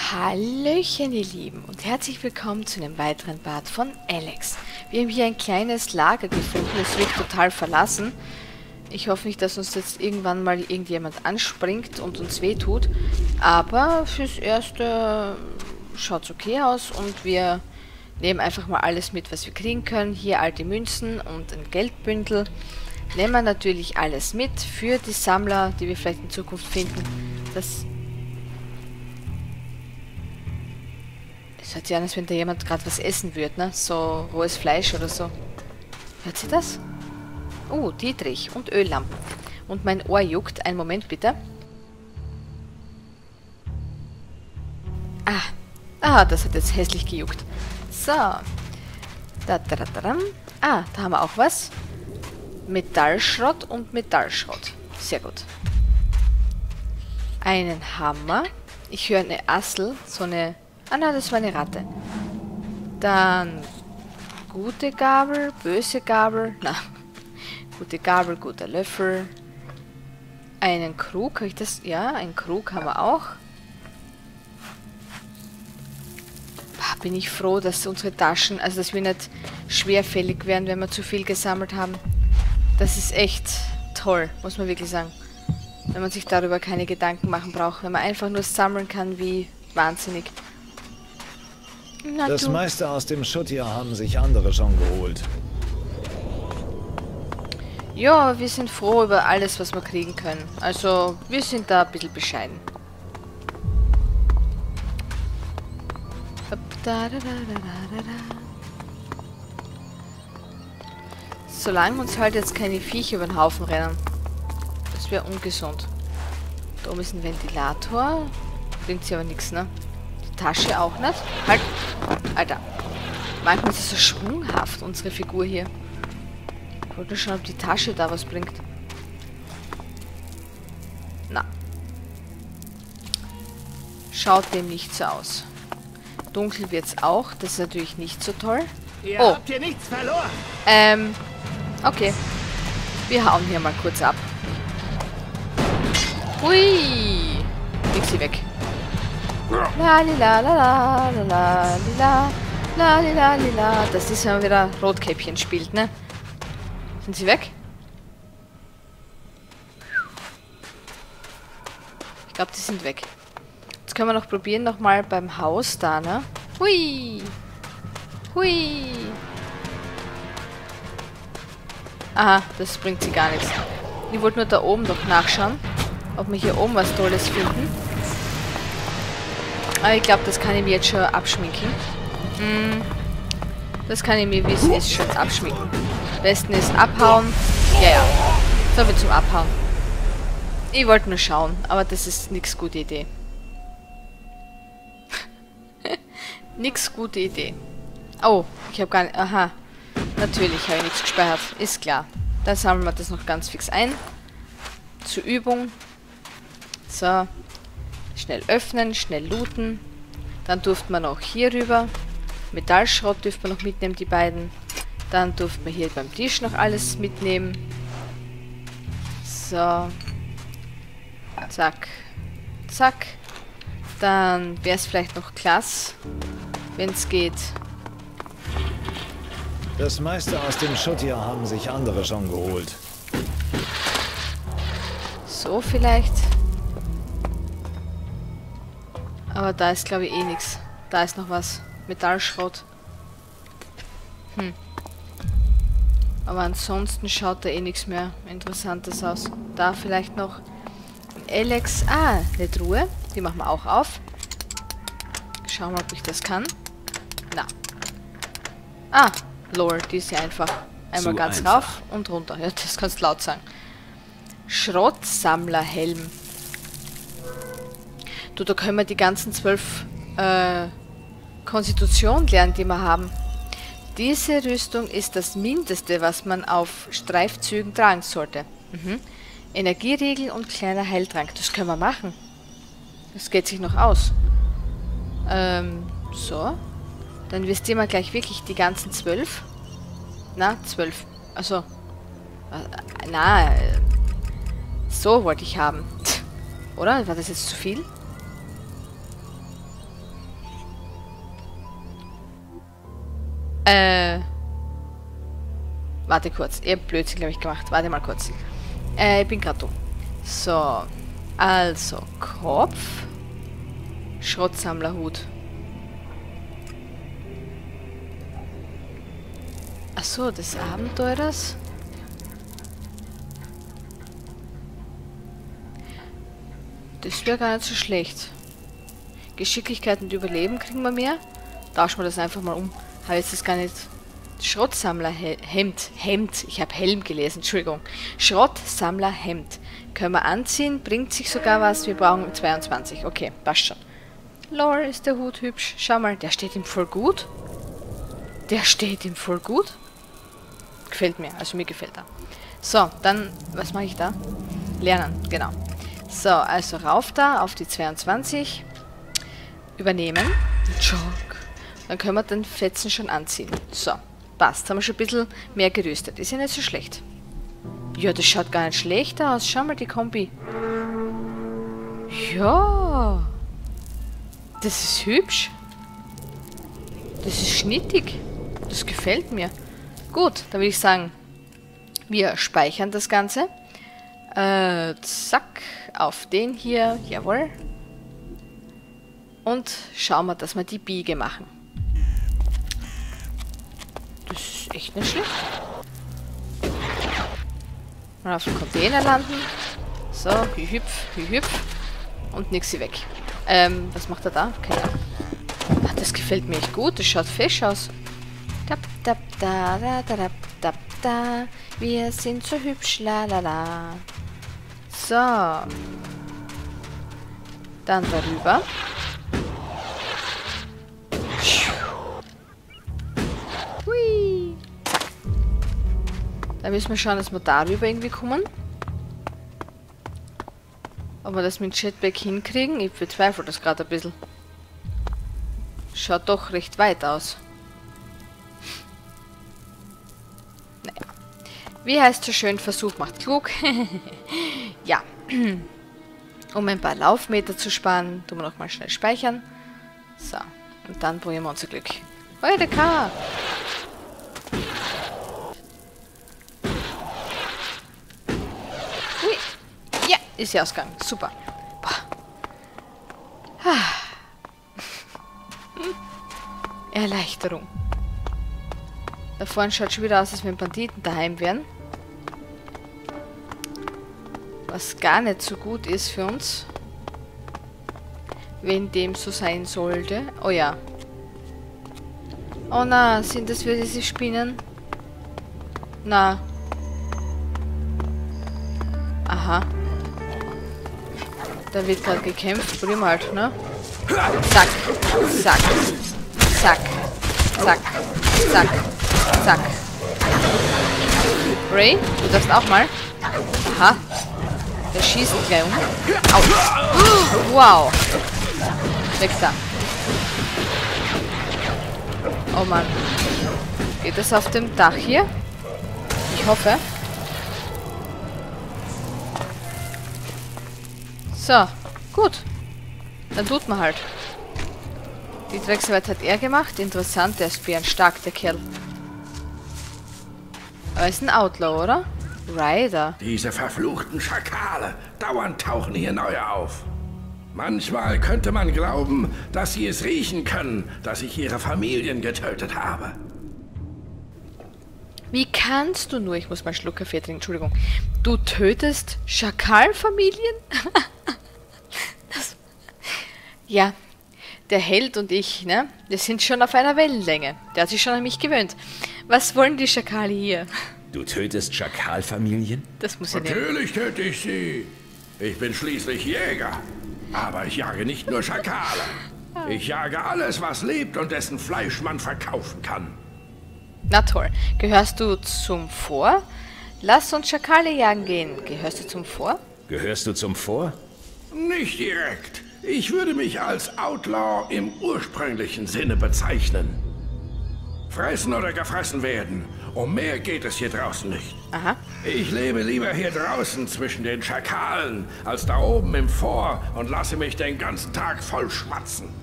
Hallöchen, ihr Lieben, und herzlich willkommen zu einem weiteren Part von Alex. Wir haben hier ein kleines Lager gefunden, es wird total verlassen. Ich hoffe nicht, dass uns jetzt irgendwann mal irgendjemand anspringt und uns wehtut, aber fürs Erste schaut es okay aus und wir nehmen einfach mal alles mit, was wir kriegen können. Hier alte Münzen und ein Geldbündel. Nehmen wir natürlich alles mit für die Sammler, die wir vielleicht in Zukunft finden. Es hört sich an, als wenn da jemand gerade was essen würde, ne? So rohes Fleisch oder so. Hört sie das? Oh, Dietrich und Öllampen. Und mein Ohr juckt. Einen Moment bitte. Das hat jetzt hässlich gejuckt. So. Da haben wir auch was. Metallschrott und Metallschrott. Sehr gut. Einen Hammer. Ich höre eine Assel, so eine... Ah nein, das war eine Ratte. Dann gute Gabel, böse Gabel. Na, gute Gabel, guter Löffel. Einen Krug, habe ich das? Ja, einen Krug haben wir auch. Bin ich froh, dass unsere Taschen, also dass wir nicht schwerfällig werden, wenn wir zu viel gesammelt haben. Das ist echt toll, muss man wirklich sagen. Wenn man sich darüber keine Gedanken machen braucht. Wenn man einfach nur sammeln kann, wie wahnsinnig. Na, das meiste aus dem Schutt hier haben sich andere schon geholt. Ja, wir sind froh über alles, was wir kriegen können. Also, wir sind da ein bisschen bescheiden. Solange uns halt jetzt keine Viecher über den Haufen rennen. Das wäre ungesund. Da oben ist ein Ventilator. Bringt sie aber nichts, ne? Die Tasche auch nicht. Halt! Alter. Manchmal ist es so schwunghaft, unsere Figur hier. Ich wollte nur schauen, ob die Tasche da was bringt. Na. Schaut dem nicht so aus. Dunkel wird's auch. Das ist natürlich nicht so toll. Ihr habt hier nichts verloren. Okay. Wir hauen hier mal kurz ab. Hui. Leg sie weg. La. Das ist, wenn man wieder Rotkäppchen spielt, ne? Sind sie weg? Ich glaube, die sind weg. Jetzt können wir noch probieren, nochmal beim Haus da, ne? Hui! Hui! Aha, das bringt sie gar nichts. Ich wollte nur da oben doch nachschauen, ob wir hier oben was Tolles finden. Aber ich glaube, das kann ich mir jetzt schon abschminken. Das kann ich mir, wie es ist, schon abschminken. Am besten ist abhauen. Ja. So viel zum Abhauen. Ich wollte nur schauen, aber das ist nix gute Idee. Nix gute Idee. Oh, ich habe gar nicht... Aha. Natürlich habe ich nichts gespeichert. Ist klar. Dann sammeln wir das noch ganz fix ein. Zur Übung. So. Schnell öffnen, schnell looten. Dann durften wir noch hier rüber. Metallschrott dürften wir noch mitnehmen, die beiden. Dann durften wir hier beim Tisch noch alles mitnehmen. So. Zack. Zack. Dann wäre es vielleicht noch klasse, wenn es geht. Das meiste aus dem Schutt hier haben sich andere schon geholt. So vielleicht. Aber da ist, glaube ich, eh nichts. Da ist noch was. Metallschrott. Aber ansonsten schaut da eh nichts mehr Interessantes aus. Da vielleicht noch ein Alex. Ah, eine Truhe. Die machen wir auch auf. Schauen wir, ob ich das kann. Na. Ah, lol, die ist ja einfach. Einmal Zu ganz einfach. rauf und runter. Ja, das kannst du laut sagen. Schrottsammlerhelm. Du, da können wir die ganzen 12 Konstitution lernen, die wir haben. Diese Rüstung ist das Mindeste, was man auf Streifzügen tragen sollte. Energieriegel und kleiner Heiltrank. Das können wir machen. Das geht sich noch aus. So. Dann wisst ihr mal gleich wirklich die ganzen 12. Na, 12. Also. So wollte ich haben. Oder? War das jetzt zu viel? Warte kurz. Ich hab Blödsinn, glaube ich, gemacht. Warte mal kurz. Ich bin gerade dumm. So. Also, Kopf. Schrottsammlerhut. Achso, des Abenteurers. Das wäre gar nicht so schlecht. Geschicklichkeit und Überleben kriegen wir mehr. Tauschen wir das einfach mal um. Habe jetzt das gar nicht... Schrottsammlerhemd. Hemd. Ich habe Helm gelesen, Entschuldigung. Schrottsammlerhemd. Können wir anziehen, bringt sich sogar was. Wir brauchen 22. Okay, passt schon. Lol, ist der Hut hübsch. Schau mal, der steht ihm voll gut. Der steht ihm voll gut. Gefällt mir, also mir gefällt er. So, dann, was mache ich da? Lernen, genau. So, also rauf da auf die 22. Übernehmen. Jog. Dann können wir den Fetzen schon anziehen. So, passt. Haben wir schon ein bisschen mehr gerüstet. Ist ja nicht so schlecht. Ja, das schaut gar nicht schlecht aus. Schau mal, die Kombi. Ja. Das ist hübsch. Das ist schnittig. Das gefällt mir. Gut, dann würde ich sagen, wir speichern das Ganze. Zack, auf den hier. Jawohl. Und schauen wir, dass wir die Biege machen. Das ist echt nicht schlecht. Mal auf den Container landen. So, hüpf. Und nix sie weg. Was macht er da? Keine Ahnung. Ach, das gefällt mir echt gut. Das schaut fesch aus. Wir sind so hübsch, la. So. Dann darüber. Hui. Zack. Dann müssen wir schauen, dass wir darüber irgendwie kommen. Ob wir das mit dem Jetpack hinkriegen? Ich bezweifle das gerade ein bisschen. Schaut doch recht weit aus. Naja. Wie heißt so schön, Versuch macht klug. Ja. Um ein paar Laufmeter zu sparen, tun wir nochmal schnell speichern. So. Und dann probieren wir unser Glück. Heute K. Hui. Ja, ist ja ausgegangen. Super. Erleichterung. Da vorne schaut schon wieder aus, als wenn Banditen daheim wären. Was gar nicht so gut ist für uns. Wenn dem so sein sollte. Oh ja. Oh na, sind das wieder diese Spinnen? Na. Aha. Da wird gerade gekämpft. Probieren wir halt, ne? Zack. Zack. Zack. Zack. Zack. Zack. Ray, du darfst auch mal. Aha. Der schießt gleich um. Au. Wow. Weg da. Oh Mann. Geht das auf dem Dach hier? Ich hoffe. So. Gut. Dann tut man halt. Die Drecksarbeit hat er gemacht. Interessant, der ist bärenstark, der Kerl. Aber er ist ein Outlaw, oder? Ryder. Diese verfluchten Schakale. Dauernd tauchen hier neue auf. Manchmal könnte man glauben, dass sie es riechen können, dass ich ihre Familien getötet habe. Wie kannst du nur... Ich muss mal einen Schluck Kaffee trinken, Entschuldigung. Du tötest Schakalfamilien? Ja, der Held und ich, ne? Wir sind schon auf einer Wellenlänge. Der hat sich schon an mich gewöhnt. Was wollen die Schakale hier? Du tötest Schakalfamilien? Das muss ich nehmen. Natürlich töte ich sie. Ich bin schließlich Jäger. Aber ich jage nicht nur Schakale. Ich jage alles, was lebt und dessen Fleisch man verkaufen kann. Na toll. Gehörst du zum Vor? Lass uns Schakale jagen gehen. Gehörst du zum Vor? Gehörst du zum Vor? Nicht direkt. Ich würde mich als Outlaw im ursprünglichen Sinne bezeichnen. Fressen oder gefressen werden. Um mehr geht es hier draußen nicht. Aha. Ich lebe lieber hier draußen zwischen den Schakalen, als da oben im Fort und lasse mich den ganzen Tag voll schmatzen.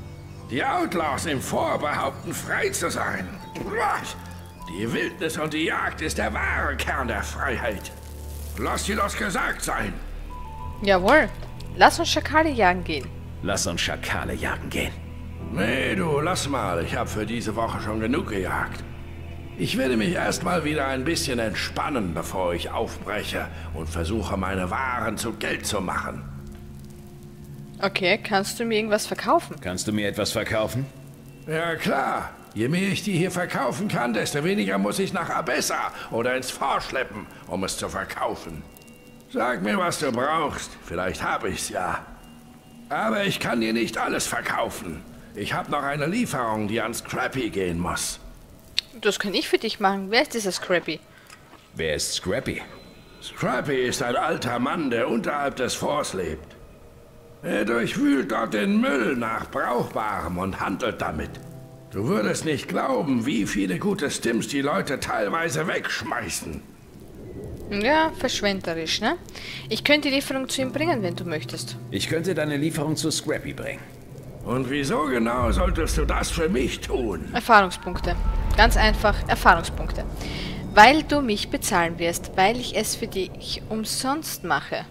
Die Outlaws im Fort behaupten, frei zu sein. Was? Die Wildnis und die Jagd ist der wahre Kern der Freiheit. Lass dir das gesagt sein. Jawohl. Lass uns Schakale jagen gehen. Lass uns Schakale jagen gehen. Nee, du, lass mal. Ich habe für diese Woche schon genug gejagt. Ich werde mich erstmal wieder ein bisschen entspannen, bevor ich aufbreche und versuche, meine Waren zu Geld zu machen. Okay, kannst du mir irgendwas verkaufen? Kannst du mir etwas verkaufen? Ja, klar. Je mehr ich die hier verkaufen kann, desto weniger muss ich nach Abessa oder ins Fort schleppen, um es zu verkaufen. Sag mir, was du brauchst. Vielleicht habe ich's ja. Aber ich kann dir nicht alles verkaufen. Ich habe noch eine Lieferung, die an Scrappy gehen muss. Das kann ich für dich machen. Wer ist dieser Scrappy? Wer ist Scrappy? Scrappy ist ein alter Mann, der unterhalb des Forts lebt. Er durchwühlt dort den Müll nach Brauchbarem und handelt damit. Du würdest nicht glauben, wie viele gute Stims die Leute teilweise wegschmeißen. Ja, verschwenderisch, ne? Ich könnte die Lieferung zu ihm bringen, wenn du möchtest. Ich könnte deine Lieferung zu Scrappy bringen. Und wieso genau solltest du das für mich tun? Erfahrungspunkte. Ganz einfach, Erfahrungspunkte. Weil du mich bezahlen wirst, weil ich es für dich umsonst mache.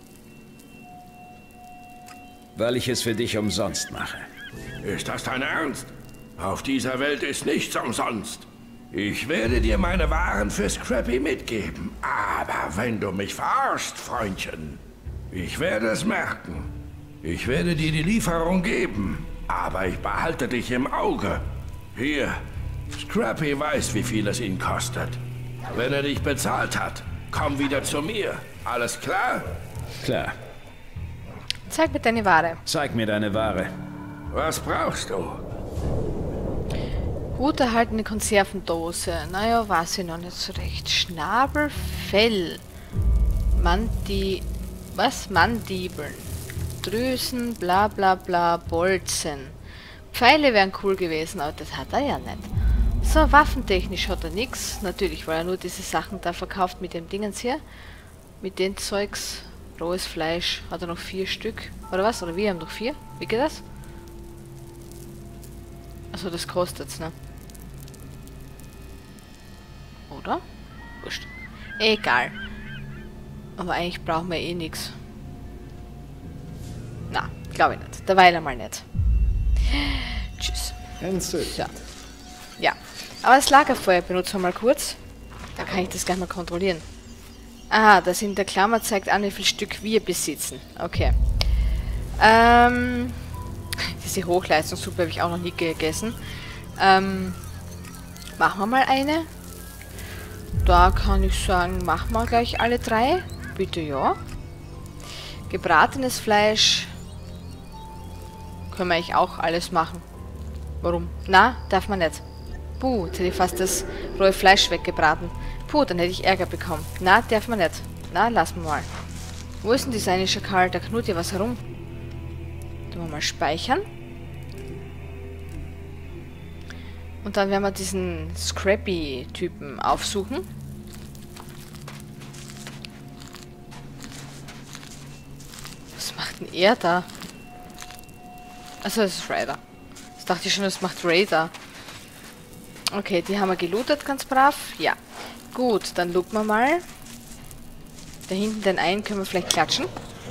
Weil ich es für dich umsonst mache. Ist das dein Ernst? Auf dieser Welt ist nichts umsonst. Ich werde dir meine Waren für Scrappy mitgeben. Aber wenn du mich verarschst, Freundchen, ich werde es merken. Ich werde dir die Lieferung geben, aber ich behalte dich im Auge. Hier, Scrappy weiß, wie viel es ihn kostet. Wenn er dich bezahlt hat, komm wieder zu mir. Alles klar? Klar. Zeig mir deine Ware. Zeig mir deine Ware. Was brauchst du? Gut erhaltene Konservendose. Naja, weiß ich noch nicht so recht. Schnabel, Fell. Mandibeln. Drüsen, bla bla bla, Bolzen. Pfeile wären cool gewesen, aber das hat er ja nicht. So, waffentechnisch hat er nichts. Natürlich, weil er nur diese Sachen da verkauft mit dem Dingens hier. Mit den Zeugs. Rohes Fleisch. Hat er noch 4 Stück. Oder was? Oder wir haben noch 4? Wie geht das? Also das kostet's, ne? Oder? Wurscht. Egal. Aber eigentlich brauchen wir eh nichts. Na, glaube ich nicht. Derweil einmal nicht. Tschüss. Entzückend. Ja. Ja. Aber das Lagerfeuer benutzen wir mal kurz. Da kann ich das gleich mal kontrollieren. Ah, das in der Klammer zeigt an, wie viel Stück wir besitzen. Okay. Diese Hochleistungssuppe habe ich auch noch nie gegessen. Machen wir mal eine. Da kann ich sagen, machen wir gleich alle 3. Bitte, ja. Gebratenes Fleisch. Können wir eigentlich auch alles machen. Warum? Na, darf man nicht. Puh, jetzt hätte ich fast das rohe Fleisch weggebraten. Puh, dann hätte ich Ärger bekommen. Na, darf man nicht. Na, lassen wir mal. Wo ist denn dieser eine Schakal? Da knurrt ja was herum. Tun wir mal speichern. Und dann werden wir diesen Scrappy-Typen aufsuchen. Was macht denn er da? Achso, das ist Raider. Das dachte ich schon, das macht Raider. Okay, die haben wir gelootet, ganz brav. Ja. Gut, dann looten wir mal. Da hinten den einen können wir vielleicht klatschen.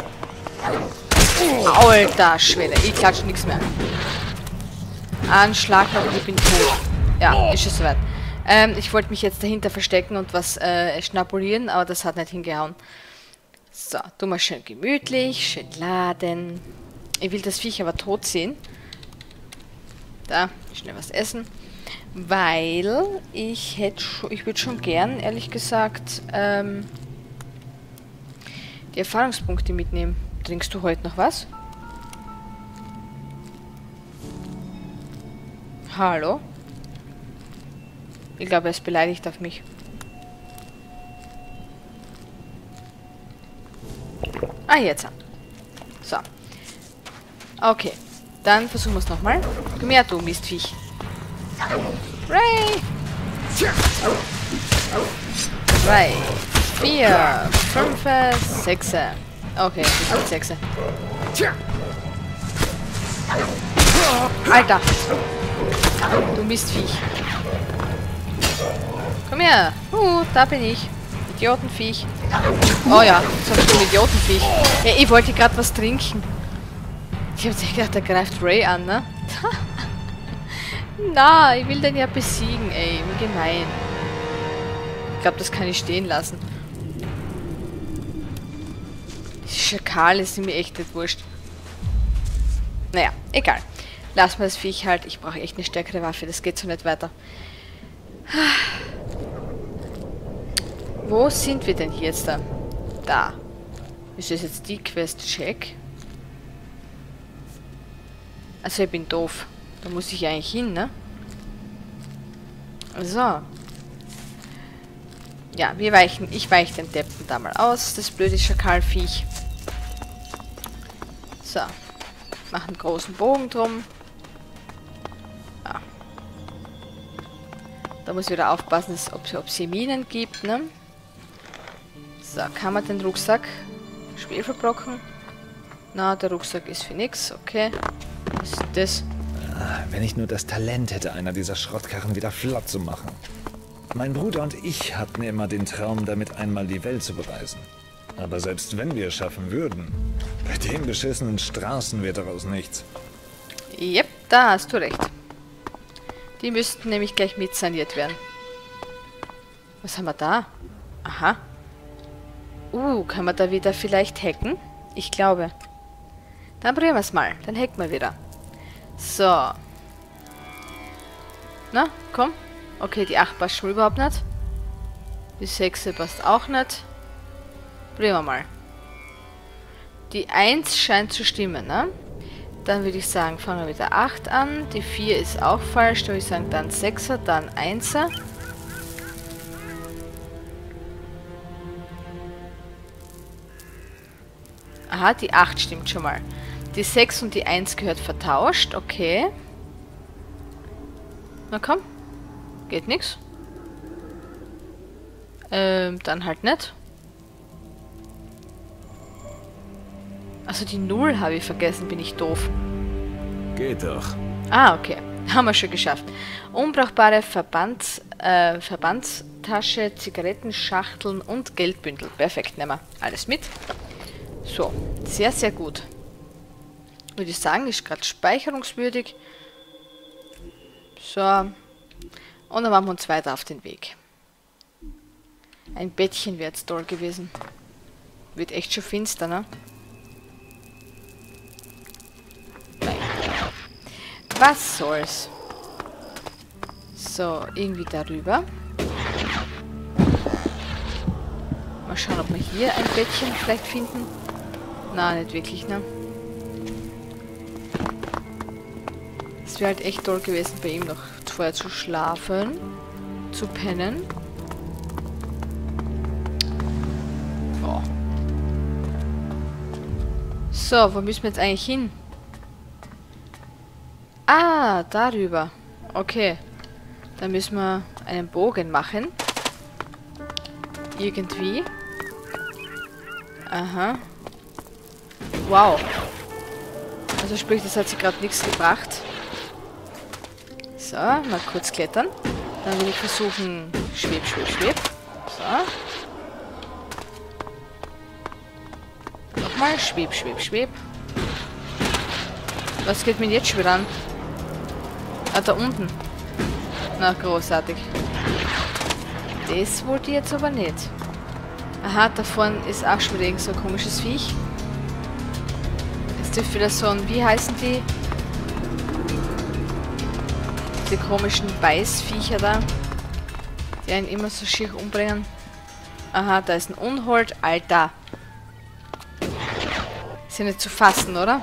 Alter Schwede, ich klatsche nichts mehr. Anschlag, aber ich bin tot. Ja, ist es soweit. Ich wollte mich jetzt dahinter verstecken und was schnabulieren, aber das hat nicht hingehauen. So, tu mal schön gemütlich, schön laden. Ich will das Viech aber tot sehen. Da, schnell was essen. Weil ich würde schon gern, ehrlich gesagt, die Erfahrungspunkte mitnehmen. Trinkst du heute noch was? Hallo? Ich glaube, er ist beleidigt auf mich. Ah, jetzt. So. Okay. Dann versuchen wir es nochmal. Komm her, du Mistviech. Ray! 3, 4, 5, 6. Okay, das ist 6. Alter. Du Mistviech. Komm her. Da bin ich. Idiotenviech. Oh ja, so ein Idiotenviech. Ja, ich wollte gerade was trinken. Ich habe echt gedacht, der greift Ray an, ne? Na, ich will den ja besiegen, ey. Wie gemein. Ich glaube, das kann ich stehen lassen. Die Schakale sind mir echt nicht wurscht. Naja, egal. Lass mal das Viech halt. Ich brauche echt eine stärkere Waffe. Das geht so nicht weiter. Wo sind wir denn hier jetzt da? Da. Ist das jetzt die Quest? Check. Also ich bin doof. Da muss ich eigentlich hin, ne? So. Ja, ich weiche den Deppen da mal aus. Das blöde Schakalviech. So. Mach einen großen Bogen drum. Ja. Da muss ich wieder aufpassen, ob es hier Minen gibt, ne? So, kann man den Rucksack Schwefelbrocken? Na, der Rucksack ist für nix, okay. Was ist das? Wenn ich nur das Talent hätte, einer dieser Schrottkarren wieder flott zu machen. Mein Bruder und ich hatten immer den Traum, damit einmal die Welt zu bereisen. Aber selbst wenn wir es schaffen würden, bei den beschissenen Straßen wird daraus nichts. Yep, da hast du recht. Die müssten nämlich gleich mit saniert werden. Was haben wir da? Aha. Kann man da wieder vielleicht hacken? Ich glaube. Dann probieren wir es mal. Dann hacken wir wieder. So. Na, komm. Okay, die 8 passt schon überhaupt nicht. Die 6 passt auch nicht. Probieren wir mal. Die 1 scheint zu stimmen, ne? Dann würde ich sagen, fangen wir mit der 8 an. Die 4 ist auch falsch. Da würde ich sagen, dann 6er, dann 1er. Aha, die 8 stimmt schon mal. Die 6 und die 1 gehört vertauscht. Okay. Na komm. Geht nix. Dann halt nicht. Also die 0 habe ich vergessen, bin ich doof. Geht doch. Ah, okay. Haben wir schon geschafft. Unbrauchbare Verbandstasche, Zigarettenschachteln und Geldbündel. Perfekt, nehmen wir alles mit. So, sehr, sehr gut. Würde ich sagen, ist gerade speicherungswürdig. So. Und dann machen wir uns weiter auf den Weg. Ein Bettchen wäre jetzt toll gewesen. Wird echt schon finster, ne? Nein. Was soll's? So, irgendwie darüber. Mal schauen, ob wir hier ein Bettchen vielleicht finden. Na, nicht wirklich, ne? Es wäre halt echt toll gewesen, bei ihm noch vorher zu schlafen, zu pennen. Oh. So, wo müssen wir jetzt eigentlich hin? Ah, darüber. Okay. Da müssen wir einen Bogen machen. Irgendwie. Aha. Wow. Also sprich, das hat sich gerade nichts gebracht. So, mal kurz klettern. Dann will ich versuchen, schweb, schweb, schweb. So. Nochmal, schweb, schweb, schweb. Was geht mir jetzt schon wieder an? Ah, da unten. Na, großartig. Das wollte ich jetzt aber nicht. Aha, da vorne ist auch schon wieder irgend so ein komisches Viech. Ist das wieder so ein, wie heißen die? Die komischen Beißviecher da. Die einen immer so schier umbringen. Aha, da ist ein Unhold. Alter. Ist ja nicht zu fassen, oder?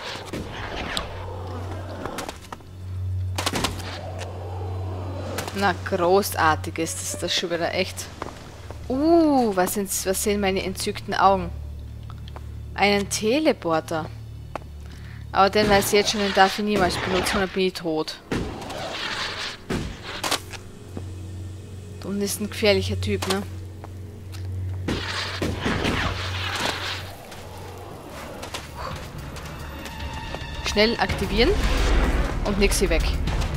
Na, großartig ist das schon wieder echt. Was sehen meine entzückten Augen? Einen Teleporter. Aber den weiß ich jetzt schon, den darf ich niemals benutzen, dann bin ich tot. Da unten ist ein gefährlicher Typ, ne? Schnell aktivieren. Und Nixi weg.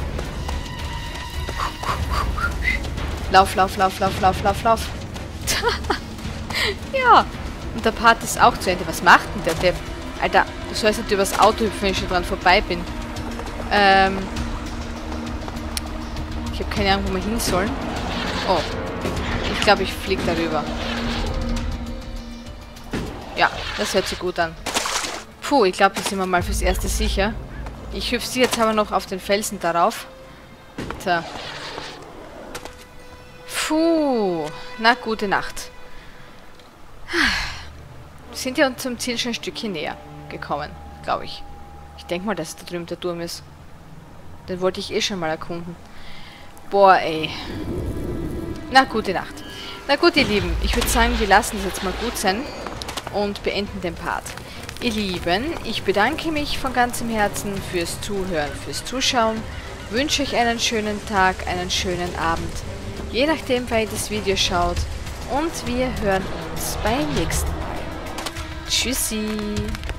Lauf, lauf, lauf, lauf, lauf, lauf, lauf. Ja. Und der Part ist auch zu Ende. Was macht denn der Depp? Alter, du sollst nicht übers Auto hüpfen, wenn ich schon dran vorbei bin. Ich habe keine Ahnung, wo wir hin sollen. Oh. Ich glaube, ich fliege darüber. Ja, das hört sich gut an. Puh, ich glaube, jetzt sind wir mal fürs Erste sicher. Ich hüpfe sie jetzt aber noch auf den Felsen darauf. Tja. Puh. Na, gute Nacht. Wir sind ja zum Ziel schon ein Stückchen näher gekommen, glaube ich. Ich denke mal, dass da drüben der Turm ist. Den wollte ich eh schon mal erkunden. Boah, ey. Na, gute Nacht. Na gut, ihr Lieben, ich würde sagen, wir lassen es jetzt mal gut sein und beenden den Part. Ihr Lieben, ich bedanke mich von ganzem Herzen fürs Zuhören, fürs Zuschauen. Wünsche euch einen schönen Tag, einen schönen Abend. Je nachdem, wer das Video schaut. Und wir hören uns beim nächsten Mal. Tschüssi.